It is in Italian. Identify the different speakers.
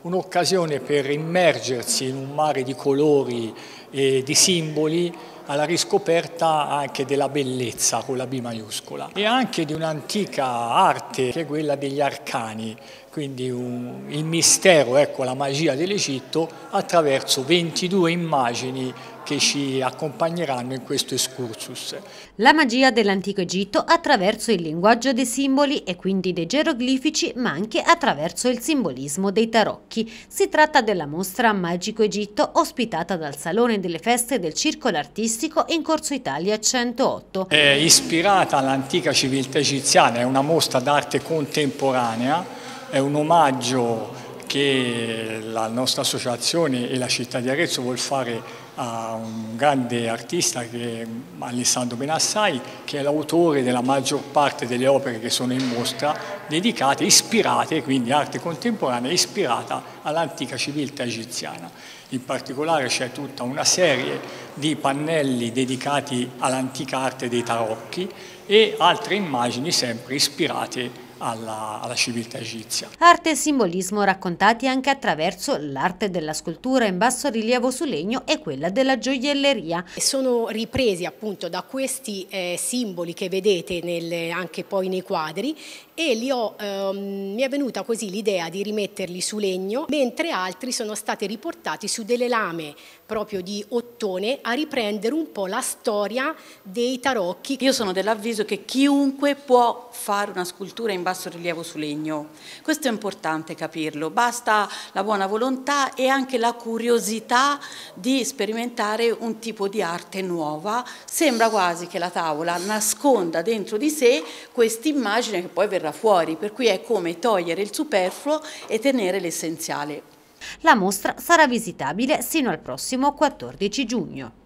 Speaker 1: un'occasione per immergersi in un mare di colori e di simboli alla riscoperta anche della bellezza con la B maiuscola e anche di un'antica arte che è quella degli arcani, quindi il mistero, ecco, la magia dell'Egitto attraverso 22 immagini che ci accompagneranno in questo excursus.
Speaker 2: La magia dell'antico Egitto attraverso il linguaggio dei simboli e quindi dei geroglifici, ma anche attraverso il simbolismo dei tarocchi. Si tratta della mostra Magico Egitto ospitata dal Salone delle Feste del Circolo Artistico in Corso Italia 108.
Speaker 1: È ispirata all'antica civiltà egiziana, è una mostra d'arte contemporanea, è un omaggio che la nostra associazione e la città di Arezzo vuol fare a un grande artista che è Alessandro Benassai, che è l'autore della maggior parte delle opere che sono in mostra, dedicate, ispirate, quindi arte contemporanea ispirata all'antica civiltà egiziana. In particolare c'è tutta una serie di pannelli dedicati all'antica arte dei tarocchi e altre immagini sempre ispirate alla civiltà egizia.
Speaker 2: Arte e simbolismo raccontati anche attraverso l'arte della scultura in basso rilievo su legno e quella della gioielleria.
Speaker 3: Sono ripresi appunto da questi simboli che vedete anche poi nei quadri e mi è venuta così l'idea di rimetterli su legno, mentre altri sono stati riportati su delle lame proprio di ottone a riprendere un po' la storia dei tarocchi.
Speaker 4: Io sono dell'avviso che chiunque può fare una scultura in basso rilievo su legno. Questo è importante capirlo, basta la buona volontà e anche la curiosità di sperimentare un tipo di arte nuova. Sembra quasi che la tavola nasconda dentro di sé questa immagine che poi verrà fuori, per cui è come togliere il superfluo e tenere l'essenziale.
Speaker 2: La mostra sarà visitabile sino al prossimo 14 giugno.